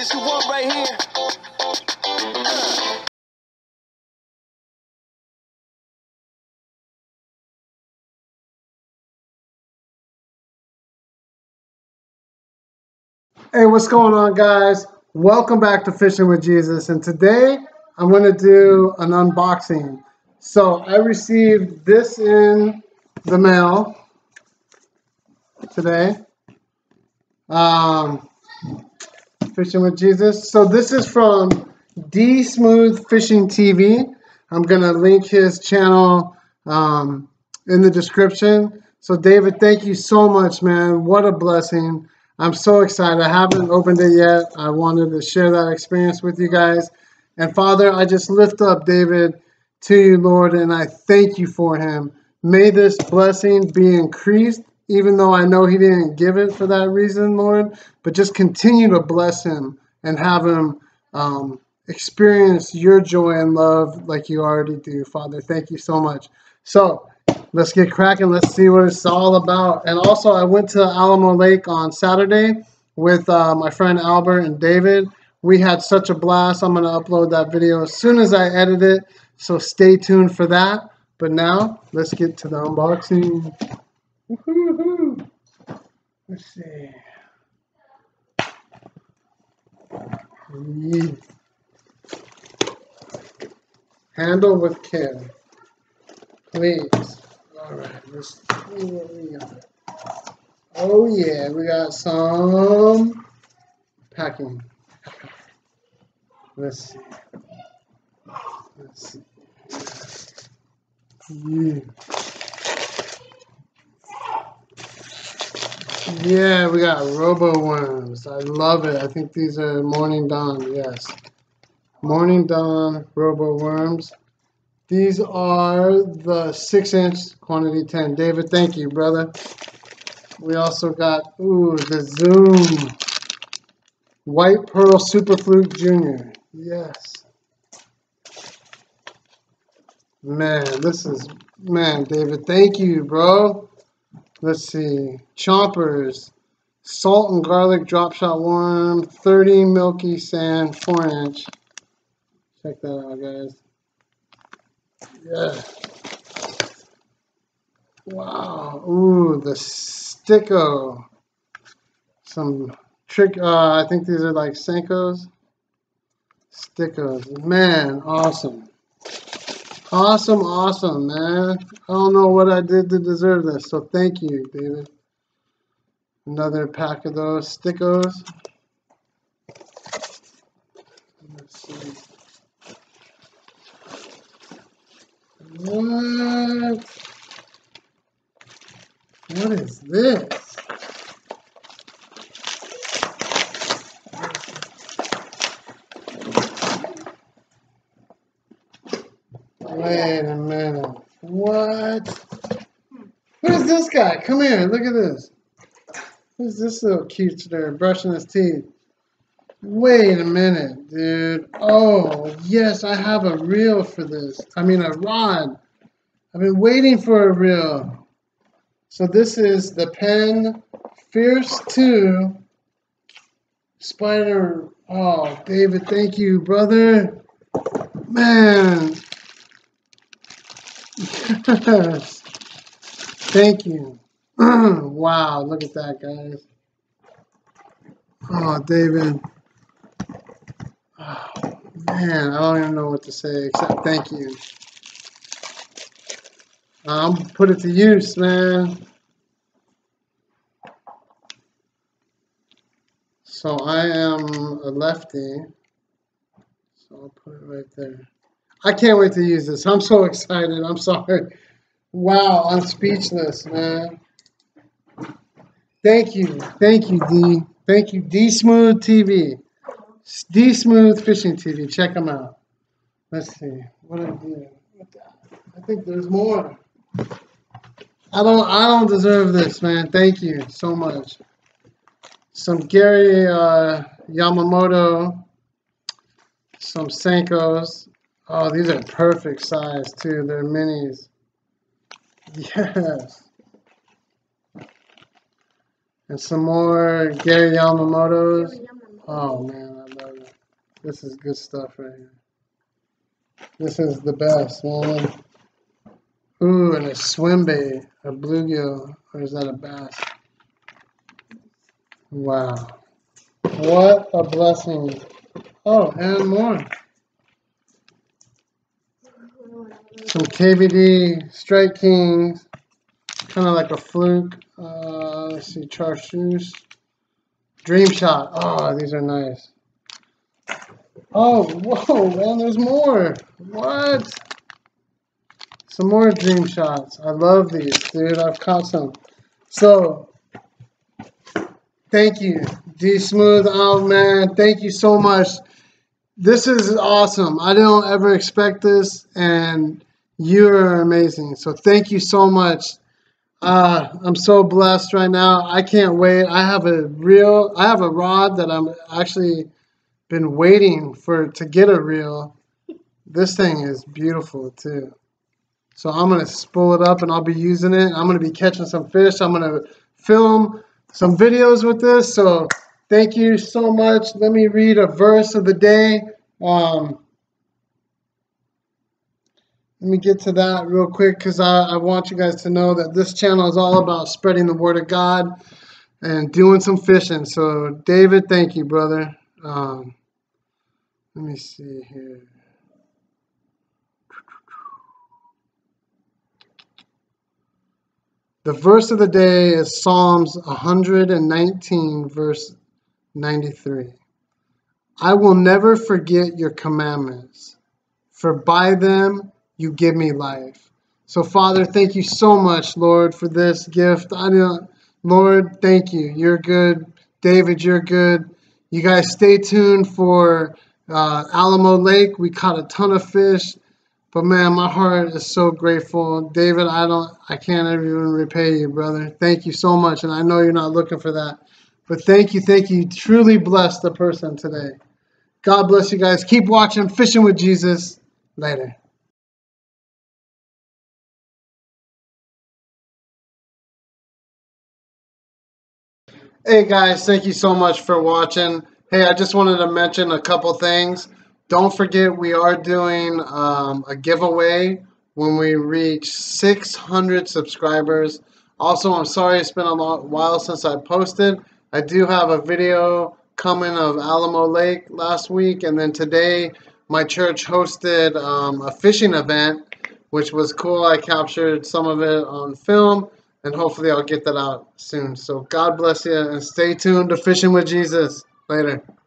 what you want right here. Hey, what's going on, guys? Welcome back to Fishing with Jesus, and today I'm going to do an unboxing. So I received this in the mail today. Fishing with Jesus. So this is from D Smooth Fishing TV. I'm going to link his channel in the description. So David, thank you so much, man. What a blessing. I'm so excited. I haven't opened it yet. I wanted to share that experience with you guys. And Father, I just lift up David to you, Lord, and I thank you for him. May this blessing be increased, even though I know he didn't give it for that reason, Lord, but just continue to bless him and have him experience your joy and love like you already do, Father. Thank you so much. So let's get cracking. Let's see what it's all about. And also, I went to Alamo Lake on Saturday with my friend Albert and David. We had such a blast. I'm going to upload that video as soon as I edit it, so stay tuned for that. But now, let's get to the unboxing. Woo-hoo-hoo. Let's see. Yeah. Handle with care, please. All right, let's see what we got. Oh yeah, we got some packing. Let's see. Let's see. Yeah, we got Robo Worms. I love it. I think these are Morning Dawn. Yes, Morning Dawn Robo Worms. These are the 6-inch quantity 10. David, thank you, brother. We also got, the Zoom White Pearl Super Fluke Jr. Yes. Man, David, thank you, bro. Let's see. Chompers. Salt and garlic drop shot worm. 30 milky sand 4-inch. Check that out, guys. Yeah. Wow. Ooh, the Sticko. Some trick, I think these are like Senkos. Stickos. Man, awesome. Awesome, man. I don't know what I did to deserve this, so thank you, David. Another pack of those Stickos. Let's see. What? What is this? Wait a minute. What? What is this guy? Come here. Look at this. Who's this little cutester brushing his teeth? Wait a minute, dude. Oh, yes, I have a reel for this. I mean, a rod. I've been waiting for a reel. So this is the Penn Fierce 2 Spider. Oh, David, thank you, brother. Man. Yes. Thank you. Wow, look at that, guys. Oh, David. Oh, man, I don't even know what to say except thank you. I'm gonna put it to use, man. So I am a lefty. So I'll put it right there. I can't wait to use this. I'm so excited. I'm sorry. Wow, I'm speechless, man. Thank you. Thank you, D. Thank you, D Smooth TV. D Smooth Fishing TV. Check them out. Let's see. What I did. I think there's more. I don't deserve this, man. Thank you so much. Some Gary Yamamoto. Some Senkos. Oh, these are perfect size too. They're minis. Yes. And some more Gary Yamamoto's. Oh man, I love This is good stuff right here. This is the best, man. Ooh, and a swim bait, a bluegill, or is that a bass? Wow. What a blessing. Oh, and more. Some KVD Strike Kings, kind of like a fluke. Let's see, Chartreuse. Dream Shot. Oh, these are nice. Oh, whoa, man, there's more. What? Some more Dream Shots. I love these, dude. I've caught some. So, thank you, D Smooth. Oh, man, thank you so much. This is awesome. I don't ever expect this, and you're amazing. So thank you so much. I'm so blessed right now. I can't wait. I have a rod that I'm actually been waiting to get a reel. This thing is beautiful too. So I'm going to spool it up and I'll be using it. I'm going to be catching some fish. I'm going to film some videos with this. So thank you so much. Let me read a verse of the day. Let me get to that real quick because I want you guys to know that this channel is all about spreading the word of God and doing some fishing. So David, thank you, brother. Let me see here. The verse of the day is Psalms 119, verse 93. I will never forget your commandments, for by them you give me life. So, Father, thank you so much, Lord, for this gift. Lord, thank you. You're good. David, you're good. You guys stay tuned for Alamo Lake. We caught a ton of fish. But man, my heart is so grateful. David, I can't even repay you, brother. Thank you so much. And I know you're not looking for that. But thank you. You truly blessed the person today. God bless you guys. Keep watching Fishing with Jesus. Later. Hey guys, thank you so much for watching. Hey, I just wanted to mention a couple things. Don't forget we are doing a giveaway when we reach 600 subscribers. Also, I'm sorry it's been a while since I posted. I do have a video coming of Alamo Lake last week, and then today my church hosted a fishing event, which was cool. I captured some of it on film, and hopefully I'll get that out soon. So God bless you, and stay tuned to Fishing with Jesus. Later.